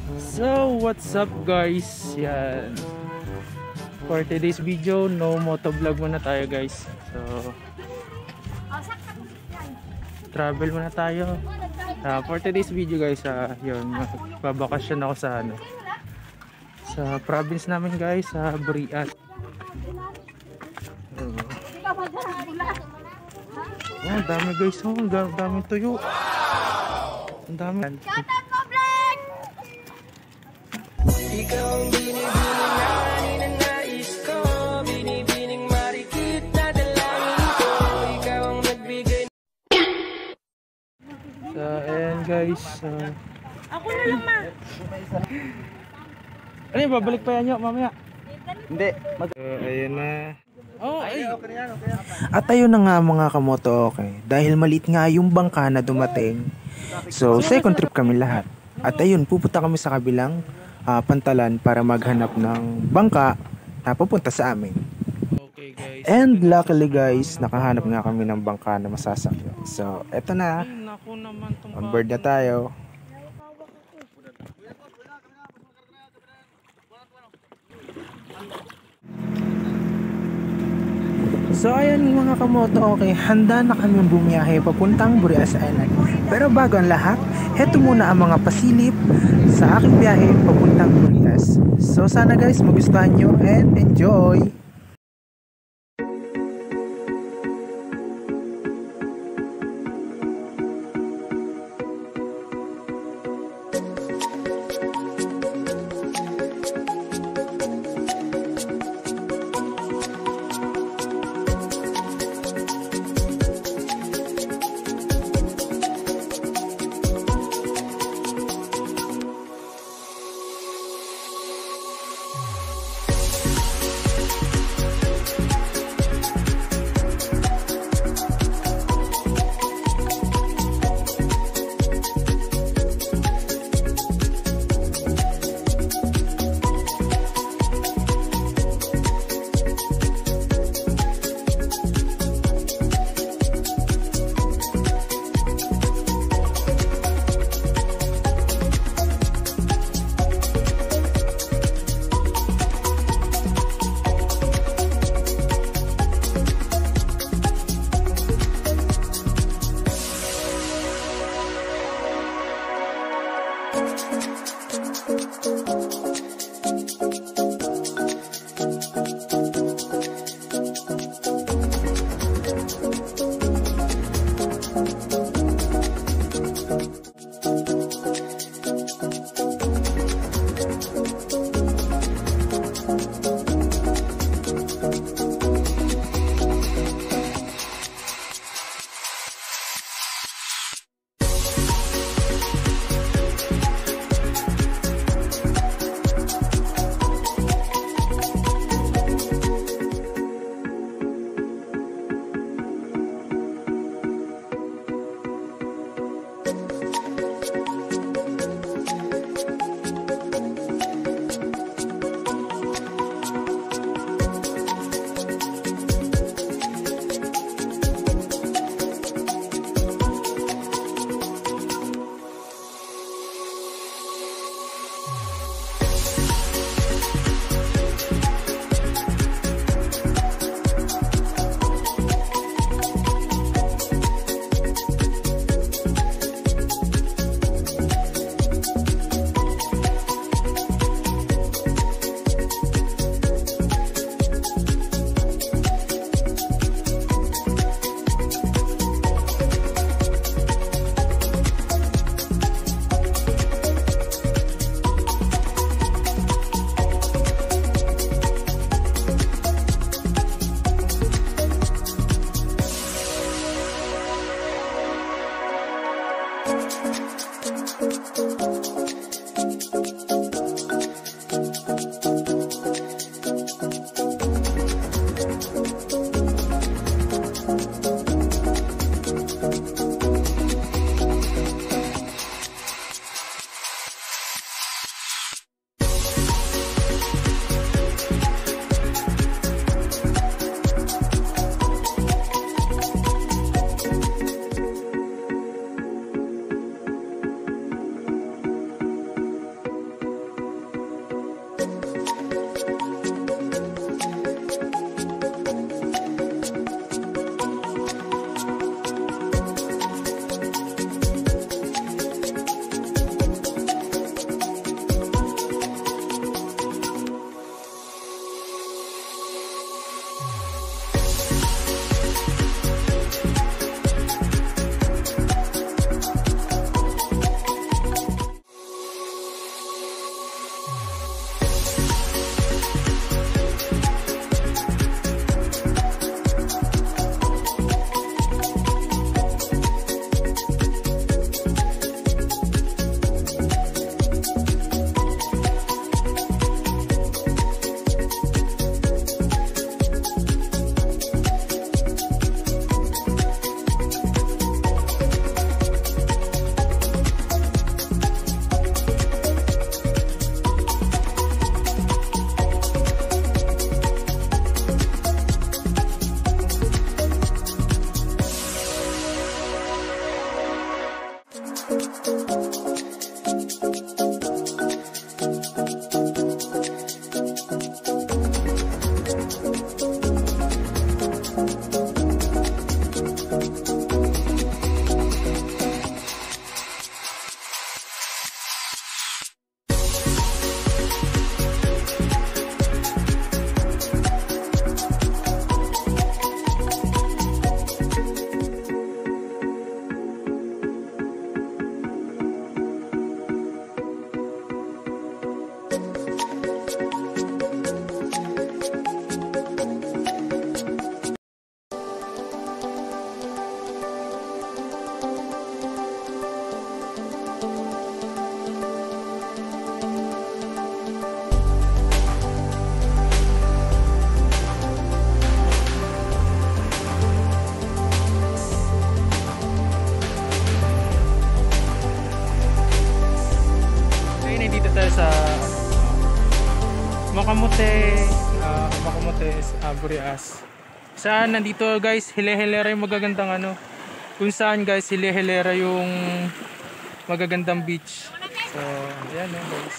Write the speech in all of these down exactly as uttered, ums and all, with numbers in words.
So, what's up guys? Yan. For today's video, no motovlog muna tayo guys. So, travel muna tayo. Uh, for today's video guys, uh, yun, babakasyon ako sa ano, sa province namin guys, sa Burias. Uh, oh, dami guys, oh, dami, dami tuyo. Ang dami. Ikaw ang binibining na ninanais ko, binibining marikit na dalangin ko, ikaw ang nagbigay. So, ayan guys. Uh, Ako na lang, ma. Ano yung babalik pa yan nyo mamaya? Hindi. So, ayan na. Oh, ay. At ayun na nga mga kamoto, okay. Dahil maliit nga yung bangka na dumating. So, second trip kami lahat. At ayun, pupunta kami sa kabilang uh, pantalan para maghanap ng bangka na pupunta sa amin. Okay guys. And luckily guys, nakahanap nga kami ng bangka na masasakyan. So, eto na. On board na tayo. So ayan mga kamoto, okay, handa na kami bumiyahe papuntang Burias Island. Pero bago ang lahat, heto muna ang mga pasilip sa aking biyahe papuntang Burias. So sana guys magustuhan nyo and enjoy! dito tayo sa Macamote, uh, Macamote, uh, Burias. Saan nandito guys, hile-hilera yung magagandang ano. Kung saan guys, hile-hilera yung magagandang beach. So, ayan eh guys.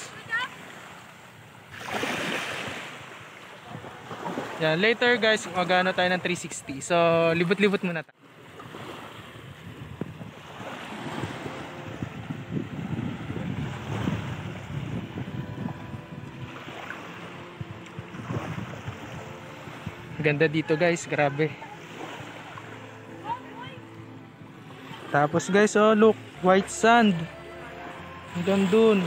Yan, later guys, magano tayo ng three sixty. So, libot-libot muna tayo. Ganda dito guys, grabe. Tapos guys, oh look, white sand hanggang dun.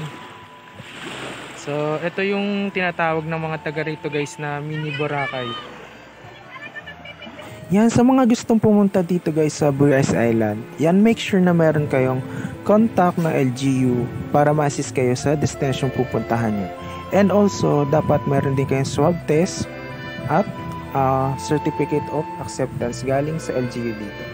So ito yung tinatawag ng mga taga rito guys na mini Boracay. Yan, sa mga gustong pumunta dito guys sa Burias Island, yan, make sure na meron kayong contact ng L G U para ma-assist kayo sa destination pupuntahan nyo. And also dapat meron din kayong swab test at uh, certificate of acceptance galing sa L G U dito.